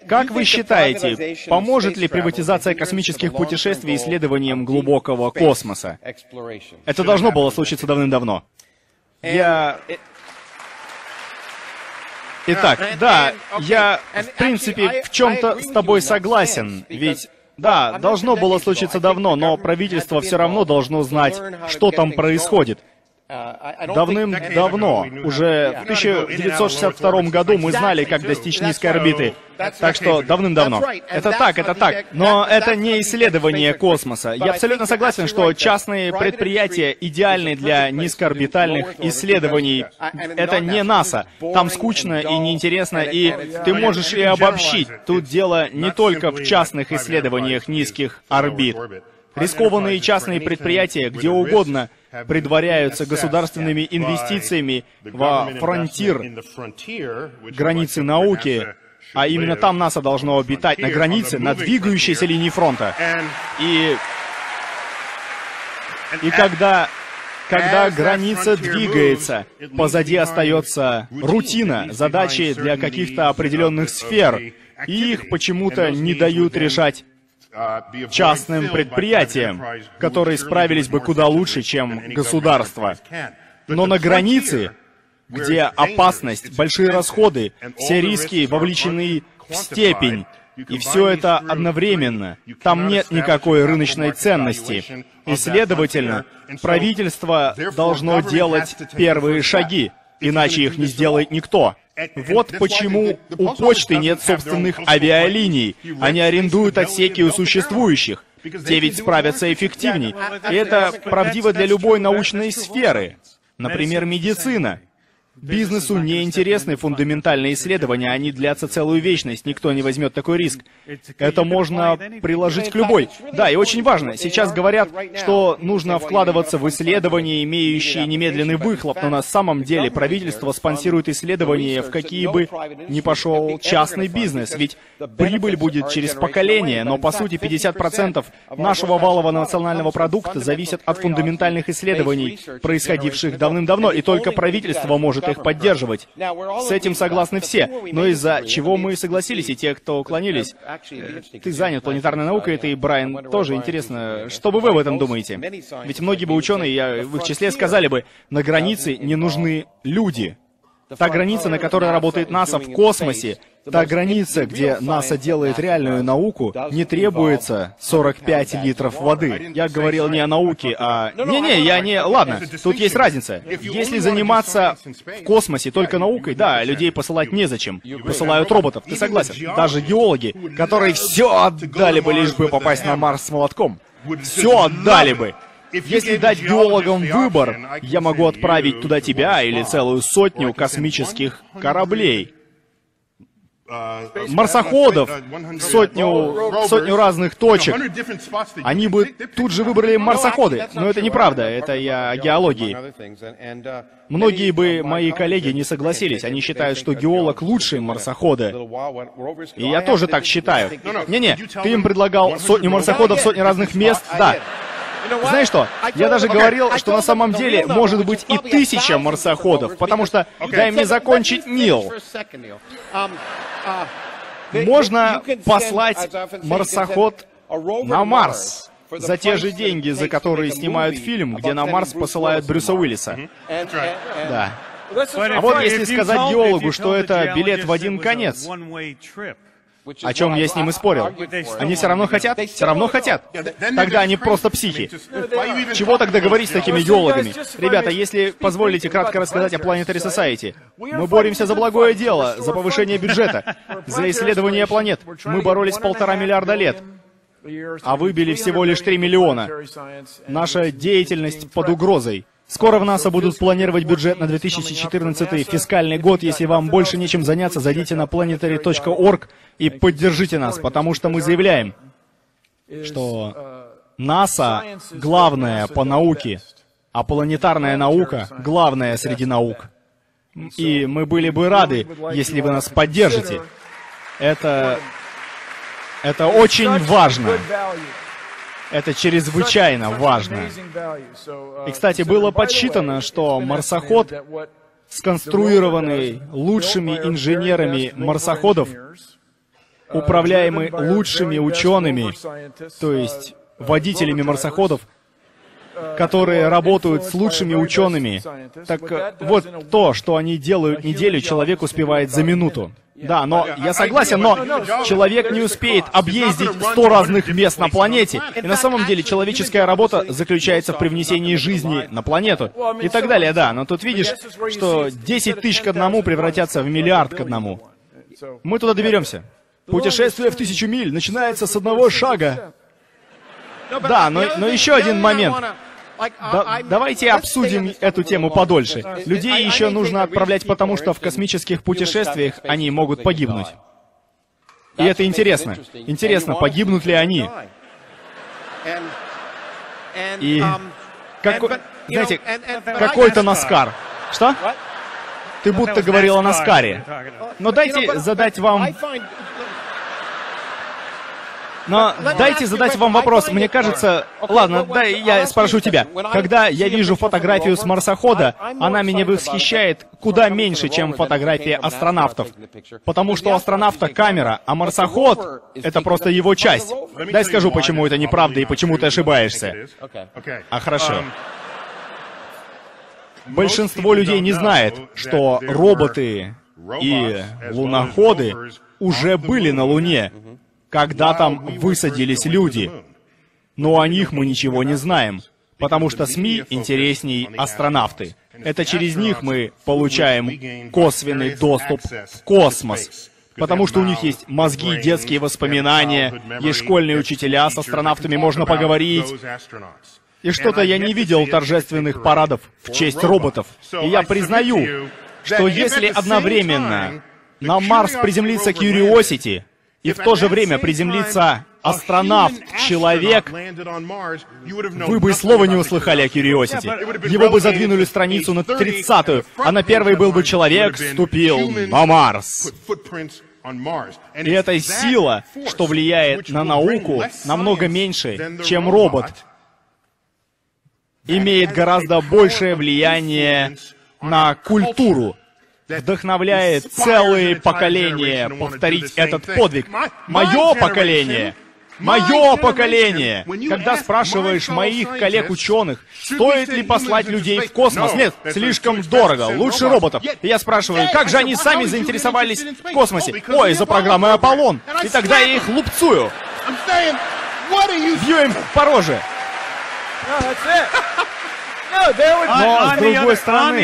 Как вы считаете, поможет ли приватизация космических путешествий исследованиям глубокого космоса? Это должно было случиться давным-давно. Итак, да, я, в принципе, в чем-то с тобой согласен, ведь, да, должно было случиться давно, но правительство все равно должно знать, что там происходит. Давным-давно, уже в 1962 году мы знали, как достичь низкой орбиты. Так что давным-давно. Это так. Но это не исследование космоса. Я абсолютно согласен, что частные предприятия идеальны для низкоорбитальных исследований. Это не НАСА. Там скучно и неинтересно, и ты можешь и обобщить. Тут дело не только в частных исследованиях низких орбит. Рискованные частные предприятия где угодно предваряются государственными инвестициями во фронтир, границы науки, а именно там НАСА должно обитать, на границе, на двигающейся линии фронта. И когда граница двигается, позади остается рутина, задачи для каких-то определенных сфер, и их почему-то не дают решать частным предприятиям, которые справились бы куда лучше, чем государство. Но на границе, где опасность, большие расходы, все риски вовлечены в степень, и все это одновременно, там нет никакой рыночной ценности. И, следовательно, правительство должно делать первые шаги, иначе их не сделает никто. Вот почему у почты нет собственных авиалиний. Они арендуют отсеки у существующих. Те ведь справятся эффективней. И это правдиво для любой научной сферы. Например, медицина. Бизнесу не интересны фундаментальные исследования, они длятся целую вечность, никто не возьмет такой риск. Это можно приложить к любой. Да, и очень важно, сейчас говорят, что нужно вкладываться в исследования, имеющие немедленный выхлоп, но на самом деле правительство спонсирует исследования, в какие бы ни пошел частный бизнес, ведь прибыль будет через поколение, но по сути 50% нашего валового национального продукта зависят от фундаментальных исследований, происходивших давным-давно, и только правительство может их поддерживать. С этим согласны все. Но из-за чего мы согласились, и те, кто уклонились. Ты занят планетарной наукой, и ты, Брайан, тоже интересно. Что бы вы об этом думаете? Ведь многие бы ученые, я в их числе, сказали бы, на границе не нужны люди. Та граница, на которой работает НАСА в космосе, та граница, где НАСА делает реальную науку, не требуется 45 литров воды. Я говорил не о науке, а... Ладно, тут есть разница. Если заниматься в космосе только наукой, да, людей посылать незачем. Посылают роботов, ты согласен? Даже геологи, которые все отдали бы, лишь бы попасть на Марс с молотком. Все отдали бы. Если дать геологам выбор, я могу отправить туда тебя или целую сотню космических кораблей. Марсоходов, сотню разных точек. Они бы тут же выбрали марсоходы. Но это неправда, это я о геологии. Многие бы мои коллеги не согласились. Они считают, что геолог лучше марсохода. И я тоже так считаю. Не-не, ты им предлагал сотню марсоходов, сотни разных мест, да. Знаешь что? Я даже говорил, что на самом деле может быть и 1000 марсоходов, потому что, дай мне закончить, Нил. Можно послать марсоход на Марс за те же деньги, за которые снимают фильм, где на Марс посылают Брюса Уиллиса. Да. А вот если сказать геологу, что это билет в один конец, о чем я с ним и спорил. Они все равно хотят? Все равно хотят. Тогда они просто психи. Чего тогда говорить с такими геологами? Ребята, если позволите кратко рассказать о Planetary Society. Мы боремся за благое дело, за повышение бюджета, за исследование планет. Мы боролись 1,5 миллиарда лет, а выбили всего лишь 3 миллиона. Наша деятельность под угрозой. Скоро в НАСА будут планировать бюджет на 2014 фискальный год. Если вам больше нечем заняться, зайдите на planetary.org и поддержите нас, потому что мы заявляем, что НАСА главное по науке, а планетарная наука главная среди наук. И мы были бы рады, если вы нас поддержите. Это очень важно. Это чрезвычайно важно. И, кстати, было подсчитано, что марсоход, сконструированный лучшими инженерами марсоходов, управляемый лучшими учеными, то есть водителями марсоходов, которые работают с лучшими учеными. Так вот то, что они делают неделю, человек успевает за минуту. Да, но я согласен, но человек не успеет объездить 100 разных мест на планете. И на самом деле человеческая работа заключается в привнесении жизни на планету. И так далее, да. Но тут видишь, что 10 тысяч к одному превратятся в миллиард к одному. Мы туда доберемся. Путешествие в 1000 миль начинается с одного шага. Да, но еще один момент. Давайте обсудим эту тему подольше. Людей еще нужно отправлять, потому что в космических путешествиях они могут погибнуть. И это интересно. Интересно, погибнут ли они? И... знаете, какой-то Наскар. Что? Ты будто говорил о Наскаре. Но дайте задать вам... Но дайте задать вам вопрос. Мне кажется... Ладно, дай я спрошу тебя. Когда я вижу фотографию с марсохода, она меня восхищает куда меньше, чем фотография астронавтов. Потому что у астронавта камера, а марсоход — это просто его часть. Дай скажу, почему это неправда и почему ты ошибаешься. А хорошо. Большинство людей не знает, что роботы и луноходы уже были на Луне, когда там высадились люди. Но о них мы ничего не знаем, потому что СМИ интересней астронавты. Это через них мы получаем косвенный доступ в космос. Потому что у них есть мозги, детские воспоминания, есть школьные учителя, с астронавтами можно поговорить. И что-то я не видел торжественных парадов в честь роботов. И я признаю, что если одновременно на Марс приземлится Curiosity, и в то же время приземлится астронавт-человек, вы бы и слова не услыхали о Curiosity. Его бы задвинули страницу на 30-ю, а на первой был бы человек, ступил на Марс. И эта сила, что влияет на науку, намного меньше, чем робот. Имеет гораздо большее влияние на культуру. Вдохновляет целые поколения повторить этот подвиг. Мое поколение! Мое поколение! Когда спрашиваешь моих коллег-ученых, стоит ли послать людей в космос? Нет, слишком дорого, лучше роботов. И я спрашиваю, как же они сами заинтересовались в космосе? Ой, из-за программы Аполлон. И тогда я их лупцую. Бью им по роже. Но с другой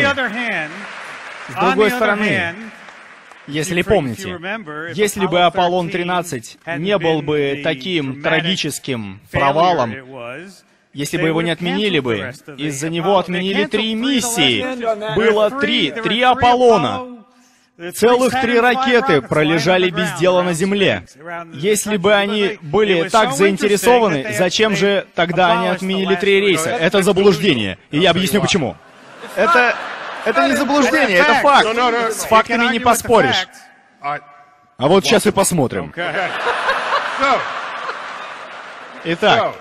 стороны, если помните, если бы Аполлон-13 не был бы таким трагическим провалом, если бы его не отменили бы, из-за него отменили 3 миссии, было 3 Аполлона, целых 3 ракеты пролежали без дела на Земле. Если бы они были так заинтересованы, зачем же тогда они отменили 3 рейса? Это заблуждение, и я объясню почему. Это не заблуждение, это факт. С фактами не поспоришь. А вот сейчас и посмотрим. Итак.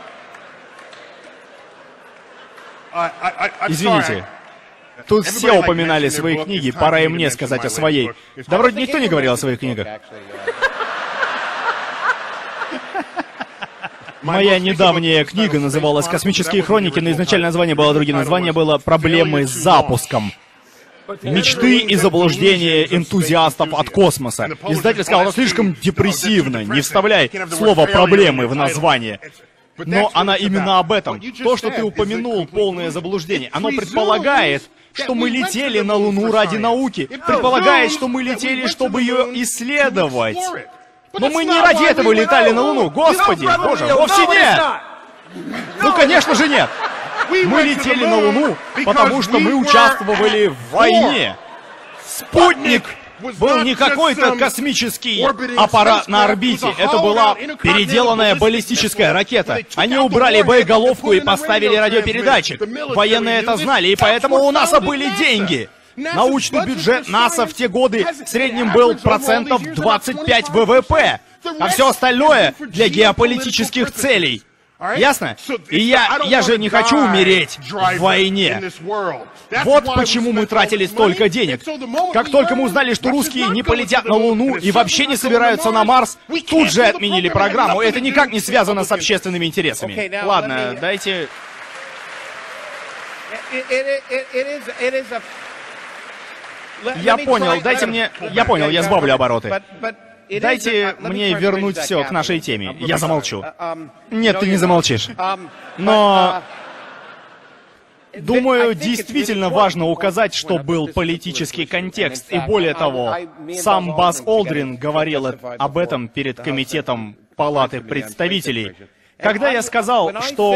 Извините. Тут все упоминали свои книги, пора и мне сказать о своей. Да вроде никто не говорил о своих книгах. Моя недавняя книга называлась «Космические хроники», но изначально название было другим. Название было «Проблемы с запуском». Мечты и заблуждения энтузиастов от космоса. Издатель сказал, это слишком депрессивно, не вставляй слово «проблемы» в название. Но она именно об этом. То, что ты упомянул, полное заблуждение, оно предполагает, что мы летели на Луну ради науки. Предполагает, что мы летели, чтобы ее исследовать. Но мы не ради этого летали на Луну. Господи, боже, вовсе нет! Ну, конечно же, нет! Мы летели на Луну, потому что мы участвовали в войне. Спутник был не какой-то космический аппарат на орбите. Это была переделанная баллистическая ракета. Они убрали боеголовку и поставили радиопередатчик. Военные это знали, и поэтому у НАСА были деньги. Научный бюджет НАСА в те годы в среднем был процентов 25 ВВП, а все остальное для геополитических целей. Ясно? И я же не хочу умереть в войне. Вот почему мы тратили столько денег. Как только мы узнали, что русские не полетят на Луну и вообще не собираются на Марс, тут же отменили программу. Это никак не связано с общественными интересами. Ладно, дайте... Я понял, дайте мне... Я понял, я сбавлю обороты. Дайте мне вернуть все к нашей теме. Я замолчу. Нет, ты не замолчишь. Но... Думаю, действительно важно указать, что был политический контекст. И более того, сам Базз Олдрин говорил об этом перед комитетом Палаты представителей. Когда я сказал,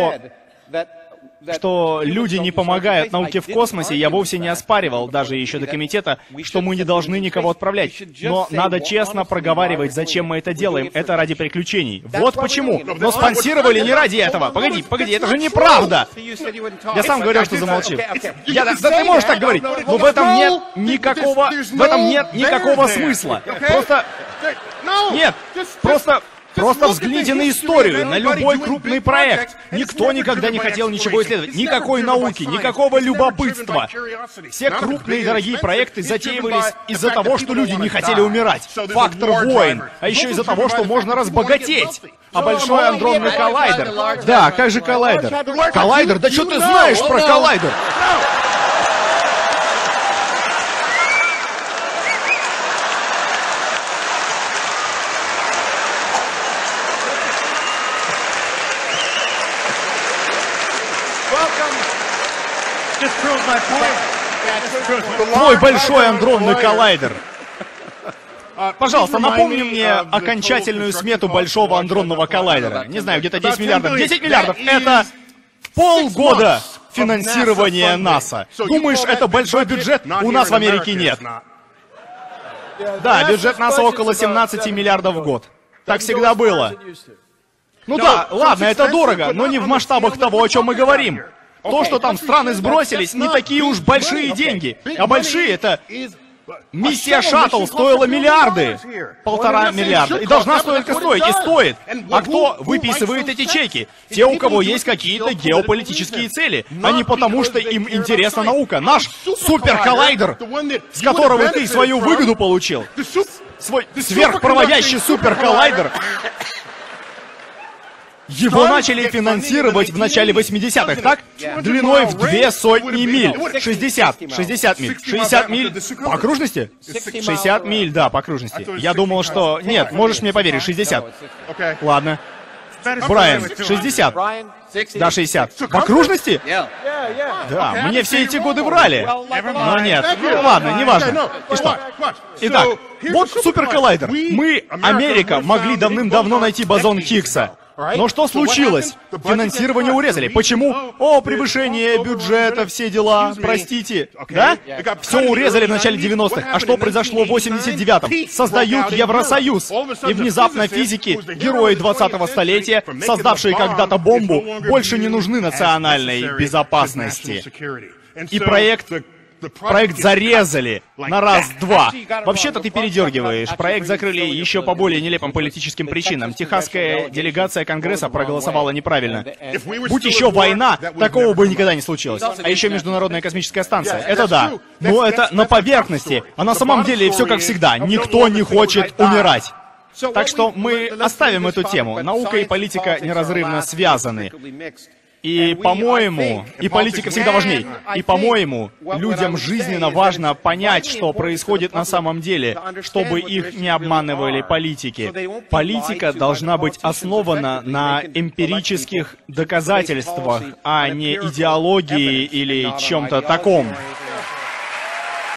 что люди не помогают науке в космосе, я вовсе не оспаривал, даже еще до комитета, что мы не должны никого отправлять. Но надо честно проговаривать, зачем мы это делаем. Это ради приключений. Вот почему. Но спонсировали не ради этого. Погоди, это же неправда. Я сам говорил, что замолчи. Да ты можешь так говорить. Но в этом нет никакого смысла. Просто взгляните на историю, на любой крупный проект. Никто никогда не хотел ничего исследовать. Никакой науки, никакого любопытства. Все крупные и дорогие проекты затеивались из-за того, что люди не хотели умирать. Фактор войн. А еще из-за того, что можно разбогатеть. А Большой Андронный Коллайдер... Да, как же Коллайдер? Коллайдер? Да что ты знаешь про Коллайдер? Твой Большой Андронный Коллайдер. Пожалуйста, напомни мне окончательную смету Большого Андронного Коллайдера. Не знаю, где-то 10 миллиардов. 10 миллиардов! Это полгода финансирования НАСА. Думаешь, это большой бюджет? У нас в Америке нет. Да, бюджет НАСА около 17 миллиардов в год. Так всегда было. Ну да, ладно, это дорого, но не в масштабах того, о чем мы говорим. То, что там страны сбросились, не такие уж большие деньги. А большие — это... Миссия шаттл стоила миллиарды. 1,5 миллиарда. И должна столько стоить. И стоит. А кто выписывает эти чеки? Те, у кого есть какие-то геополитические цели. А не потому, что им интересна наука. Наш суперколлайдер, с которого ты свою выгоду получил. Свой сверхпроводящий суперколлайдер. Его начали финансировать в начале 80-х, так? Длиной в 200 миль. 60 миль. 60 миль по окружности? 60 миль, да, по окружности. Я думал, что... Нет, можешь мне поверить, 60. Ладно. Брайан, 60. Да, 60. По окружности? Да, мне все эти годы врали. Но нет. Ну ладно, неважно. И что? Итак, вот суперколлайдер. Мы, Америка, могли давным-давно найти бозон Хиггса. Но что случилось? Финансирование урезали. Почему? О, превышение бюджета, все дела, простите. Да? Все урезали в начале 90-х. А что произошло в 89-м? Создают Евросоюз. И внезапно физики, герои 20-го столетия, создавшие когда-то бомбу, больше не нужны национальной безопасности. И проект зарезали на раз-два. Вообще-то ты передергиваешь. Проект закрыли еще по более нелепым политическим причинам. Техасская делегация Конгресса проголосовала неправильно. Будь еще война, такого бы никогда не случилось. А еще Международная космическая станция. Это да. Но это на поверхности. А на самом деле все как всегда. Никто не хочет умирать. Так что мы оставим эту тему. Наука и политика неразрывно связаны. И, по-моему, и политика всегда важней. И, по-моему, людям жизненно важно понять, что происходит на самом деле, чтобы их не обманывали политики. Политика должна быть основана на эмпирических доказательствах, а не идеологии или чем-то таком.